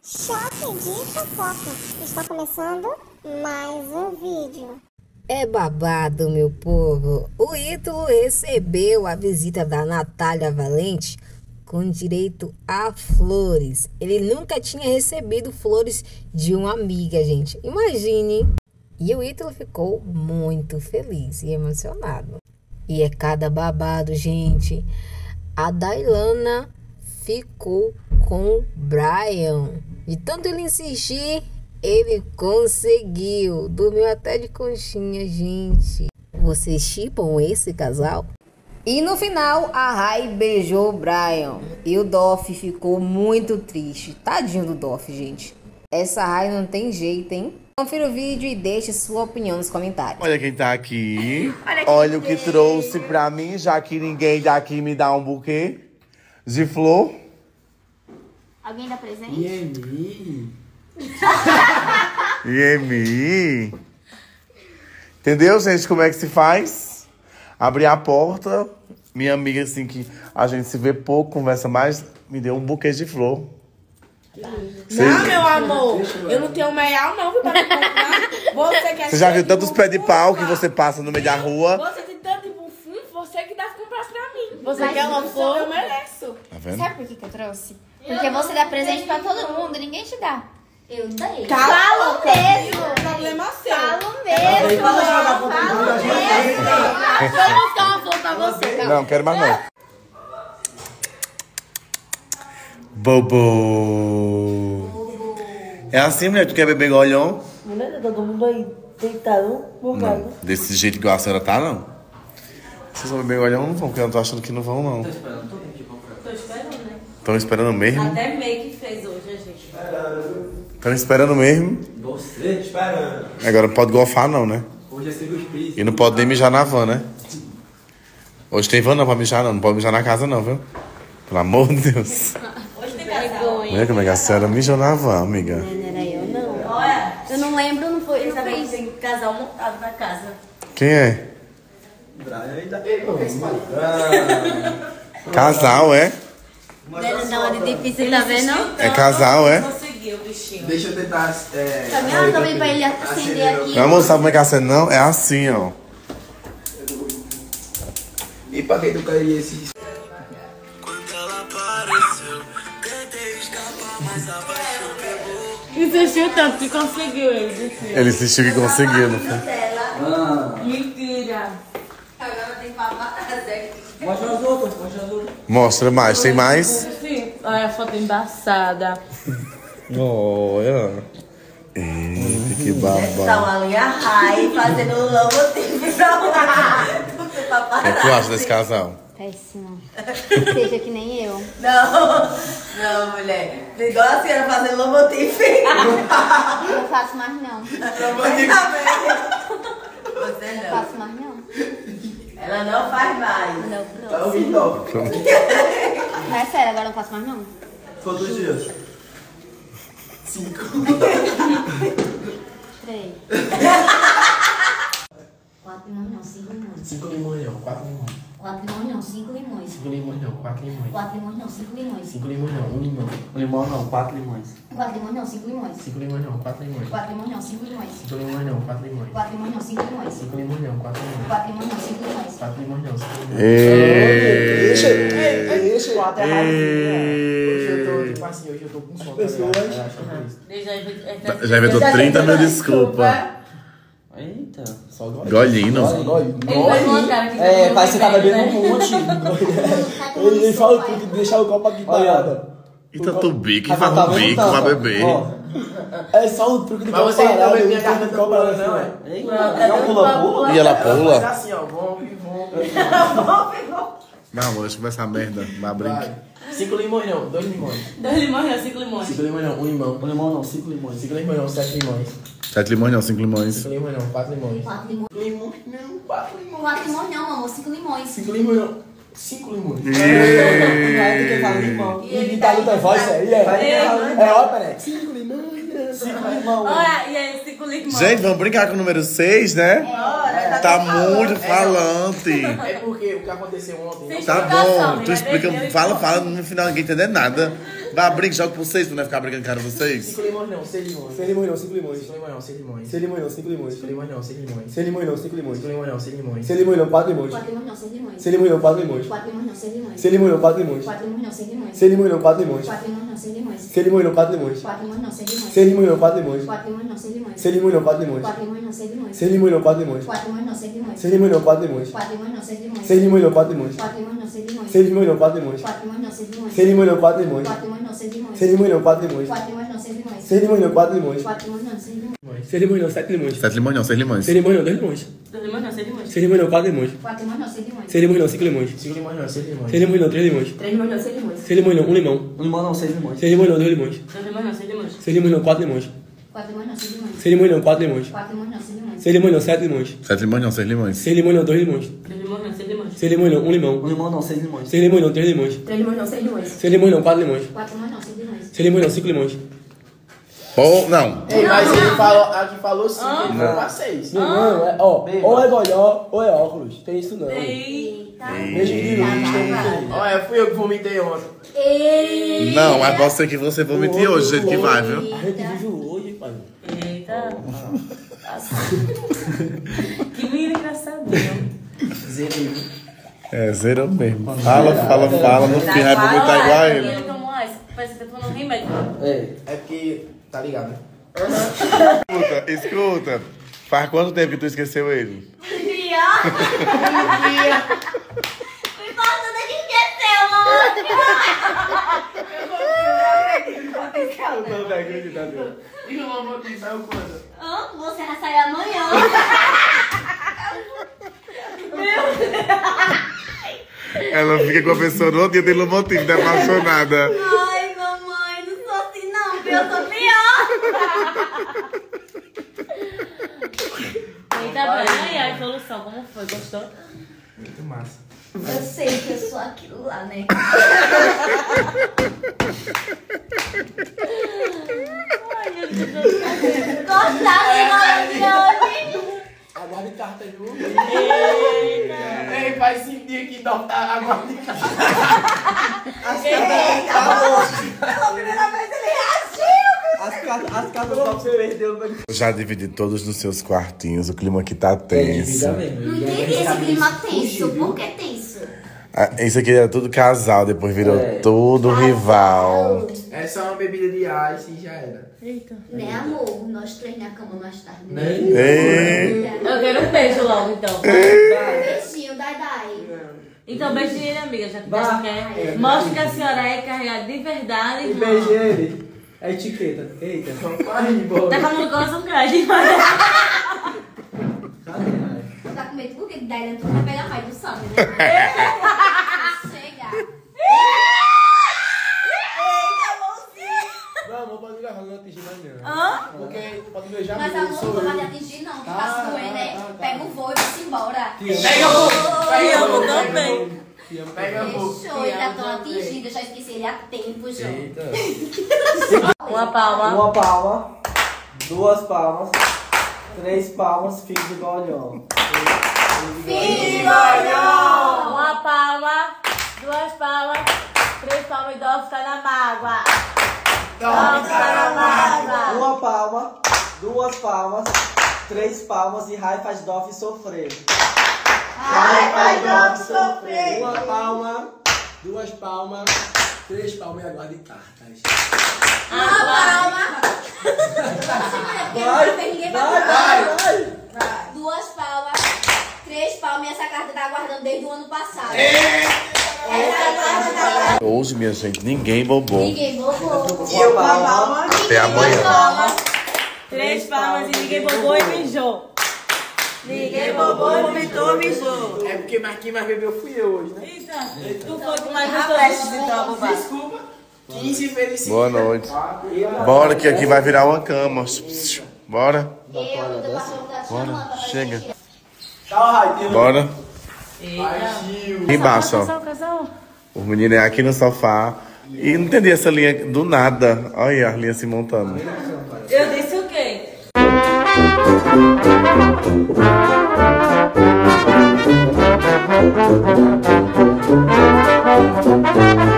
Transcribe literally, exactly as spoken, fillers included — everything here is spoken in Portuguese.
Choque de fofoca. Está começando mais um vídeo. É babado, meu povo. O Ítalo recebeu a visita da Natália Valente com direito a flores. Ele nunca tinha recebido flores de uma amiga, gente. Imagine. E o Ítalo ficou muito feliz e emocionado. E é cada babado, gente. A Dailana ficou com o Brian. De tanto ele insistir, ele conseguiu. Dormiu até de conchinha, gente. Vocês chipam esse casal? E no final, a Rai beijou o Brian. E o Doff ficou muito triste. Tadinho do Doff, gente. Essa Rai não tem jeito, hein? Confira o vídeo e deixe sua opinião nos comentários. Olha quem tá aqui. Olha, Olha o que trouxe pra mim, já que ninguém daqui me dá um buquê de flor. Alguém dá presente? Iemi. Iemi. Entendeu, gente, como é que se faz? Abri a porta. Minha amiga, assim, que a gente se vê pouco, conversa mais, me deu um buquê de flor. Não, meu amor, eu não tenho um real não, viu, pra me comprar. Você quer Você já viu tantos pés de pau que você passa no meio da rua? Você tem tanto de bufunfo, você que deve comprar pra mim. Você Mas quer uma não flor, sou. eu mereço. Tá vendo? Sabe por que, que eu trouxe? Porque você dá presente pra todo mundo, ninguém te dá. Eu dei. Cala Falo a boca. mesmo. Problema seu. Falo mesmo. Falo mesmo. Vou buscar uma flor pra você, calma. Não, quero mais não. Bobo. É assim, mulher? Tu quer beber golhão? Mulher, tá todo mundo aí deitado, morgado. Não, desse jeito que a senhora tá, não. Vocês vão beber golhão, não vão, porque eu tô achando que não vão, não. Tô esperando, né? Estão esperando mesmo? Até meio que fez hoje, a gente. Estão esperando mesmo? Você esperando. Agora não pode golfar, não, né? Hoje é Silvio Espírito. E não pode nem mijar na van, né? Hoje tem van não pra mijar, não. Não pode mijar na casa, não, viu? Pelo amor de Deus. Hoje tem casal. Olha como é que a senhora mijou na van, amiga. Não era eu, não. Olha, Eu não lembro, não foi. Não também fez. tem casal montado na casa. Quem é? Brian ainda. Ei, não, Casal, é? Não, é difícil, tá vendo? É casal, é? Conseguiu, bichinho. Deixa eu tentar. É, Tá vendo? Também pra ele acender aqui. Meu amor, sabe como é que é acende, não? É assim, ó. E pra quem tu queria esse. Insistiu tanto que conseguiu ele. Ele insistiu que conseguiu, não foi? Ah, Mentira. mostra as outras, mostra as outras. Mostra mais, tem mais? Sim. Olha a foto embaçada. Olha. Eita, que babado. ali a Rai fazendo o logotipo pra lá. O que tu acha desse casal? Péssimo. Seja que nem eu. Não, não, mulher. Igual a senhora fazendo logotipo. Não faço mais, não. Você Não não. faço mais, não. Ela não faz mais. Não, Tá não. ouvindo, ó. Mas é sério, agora não faço mais, não. Quantos dias? Cinco. Três. Quatro limões, não. Cinco limões. Cinco limões não, quatro limões. Quatro limões, não. Cinco limões. Cinco limões não, quatro limões. Quatro limões, não. Cinco limões. Cinco limões não, um limão. Um limão não, quatro limões. Quatro limões, não. Cinco limões. Cinco limões não, quatro limões. Quatro limões, não. Cinco limões. Cinco limões não, quatro limões. Quatro limões, não. Cinco limões. Cinco limões não, quatro limões. Quatro limões, não. Cinco limões. Quatro limões não, cinco limões. Deixa. Deixa. Quatro é raizinha. Hoje eu tô, tipo assim, hoje eu tô com sono. Pessoas. Eu acho que é isso. Já inventou trinta mil desculpa. Eita, só gole. Golhinho. É, parece que você tá bebendo um monte. Ele, ele fala tudo que deixar o copo aqui parado. E tanto bico, Mas faz tá um vendo, bico tá? pra beber. Ó, é só o truque de Mas copo você ainda parado. bebe minha ele garganta tem copo pula, parado, não, assim, é? ó. Não pula, pula. E ela Mas pula? assim, ó, vompe, vompe. Não, amor, deixa eu ver essa merda. Vai brincar. Vai. Cinco limões não, dois limões. Dois limões, não, cinco limões. Cinco limões não, um limão. Um limão não, cinco limões. Cinco limões não, sete limões. Sete limões não, cinco limões. Cinco limões não, quatro limões. Quatro limões. Limões não, quatro limões. Quatro limões, não, amor. Cinco limões. Cinco limões não, cinco limões. Não é de quem fala limão. E tá lutando voz, é. É ópera, né? Cinco limões, cinco limões. Olha, e aí, cinco limões. Gente, vamos brincar com o número seis, né? Bora, Tá muito falante. É porque o que aconteceu ontem. Sim. Tá Explicação, bom, tu né? explica, Entendeu? fala, fala, no final ninguém entender nada. Vá, brinque, joga por vocês, pra não ficar brincando com cara de vocês. Cinco limões não, seis limões. Seis limões não, cinco limões. Cinco limões não, seis limões. Seis limões não, cinco limões. Cinco limões não, seis limões. Seis limões não, cinco limões. Cinco limões não, seis limões. Seis limões não, quatro limões. Quatro limões não, seis limões. Seis limões não, quatro limões. Quatro limões não, seis limões. Seis limões não, quatro limões. Quatro limões não, seis limões. Seis limões não, quatro limões. Quatro limões não, seis limões. Seis limões não, quatro limões. Quatro limões não, seis limões. Seis limões não, quatro limões. Quatro limões não, seis limões. Seis limões não, quatro limões. Quatro limões não, seis limões. Seis limões não, quatro limões. Quatro limões não, seis limões. Seis limões não, quatro limões. Quatro limões não, seis limões. Seis limões não, quatro limões. Quatro limões não, seis limões. Seis limões não, quatro limões. Quatro limões não, seis limões. Seis limões não, quatro limões. Quatro limões não, seis limões. Seis limões não, quatro limões. Quatro limões não, seis limões. Seis limões não, quatro limões. Quatro limões não, seis limões. Seis limões não, sete limões. Sete limões não, seis limões. Seis limões não, dois limões. Dois limões não, seis limões. Seis limões não, quatro limões. Quatro limões não, seis limões. Seis limões não, cinco limões. Cinco limões não, seis limões. Seis limões não, três limões. Três limões não, seis limões. Seis limões não, um limão. Um limão não, seis limões. Seis limões não, dois limões. Dois limões não, seis limões. Seis limões não, quatro limões. Quatro limões não, seis limões. Seis limões não, quatro limões. Quatro limões não, seis limões. Seis limões não, sete limões. Sete limões não, seis limões. Seis limões não, dois limões. Três limões não, seis limões. Seis limões não, um limão. Um limão não, seis limões. Seis limões não, três limões. Três limões não, seis limões. Seis limões não, quatro limões. Quatro limões não, seis limões. Seis limões não, cinco limões. Ou não. Ei, mas ele falou, aqui falou cinco, ele falou pra seis. Não, não, é, ó, ou é bolhó ou é óculos. Tem isso não. Eita. Beijo de luz, tem isso aí. Olha, fui eu que vomitei ontem. Ei. Não, mas pode ser que você vomite hoje, do jeito que vai, viu? A gente vive hoje, pai. Eita. Que menino engraçadinho. Zerei. É, zero mesmo. Fala, fala, fala, no fim vai vomitar igual a ele. Ele tomou essa, parece que tá tomando um remédio. É, é porque, tá ligado, né? Escuta, escuta. Faz quanto tempo que tu esqueceu ele? Um dia. Um dia. O importante é que esqueceu, mano. Não vai acreditar, meu. E o mamãe que saiu quando? Hã? Você vai sair amanhã. Ela fica com a pessoa no outro dia tem motivo, tá apaixonada. Ai, mamãe, não sou assim não, porque eu sou pior. Eita, bem. E a solução, como foi? Gostou? Muito massa. Eu sei que eu sou aquilo lá, né? Ai, meu Deus. Gostaram, maravilhoso. Aguarde carta, viu? Ei, faz cinco dias que dá agora de casa. Pela primeira vez ele reagiu. As cartas, as cartas do você perdeu. Eu já dividi todos nos seus quartinhos, o clima aqui tá tenso. Não entendi esse clima tenso. Por que tenso? Ah, isso aqui era tudo casal, depois virou É. tudo rival. É só uma bebida de ice e já era. Eita. Né, amor? Nós três na cama mais tarde. Né? Ei. Eu quero um beijo logo, então. Beijinho, Dai Dai. Então, beijinho ele, amiga, já que Vai. você quer. Mostre que a senhora é carregada de verdade, E irmão. beijei ele. É etiqueta. Eita. Vai embora. Tá falando coração grande, mas... Tá com medo porque Dai não vai pegar mais, tu sabe, né? Chega. Não, não pode gravar, não atingir mais não. Hã? Porque pode beijar Mas muito, amor, sou não vai eu. te atingir não, que Ah, faz doer, ah, né? ah, tá. Pega o voo e vai-se embora. Pega o voo. Pega o voo também. Pega o voo. Fechou, ele tá tão atingido, eu já esqueci ele há tempo, João. Eita. Uma palma. Uma palma. Duas palmas. Três palmas. Fica de golhão. Uma palma. Duas palmas. Três palmas e Dolph tá na mágoa. Dolph tá na mágoa. Uma palma. Duas palmas. Três palmas. E Rai faz Dolph sofrer. Ai, vai Dolph sofrer. Uma palma, duas palmas, três palmas e aguarde cartas. Uma palma. Vai, Ninguém vai, vai. vai, vai. Duas palmas. Três palmas e essa carta tá aguardando desde o ano passado. É. Essa carta tá aguardando. Hoje, minha gente, ninguém bobou. Ninguém bobou. Uma palma. Até amanhã. Palma. Três palmas e ninguém bobou e mijou. Ninguém bobou, vomitou, mijou. É porque mais quem mais bebeu fui eu hoje, né? Eita, tu foi que mais Prestes gostou. então, bobagem. Desculpa. quinze vezes cinco. Boa noite. Bora que aqui vai virar uma cama. Bora, Eu, o teu cachorro tá te chamando bora, pra chega. Tchau, Rai. Tem- Bora. Gil. Aqui embaixo, ó. Casal, casal. Os meninos é aqui no sofá. E não entendi essa linha do nada. Olha aí a linha se montando. Eu disse o quê? Thank you.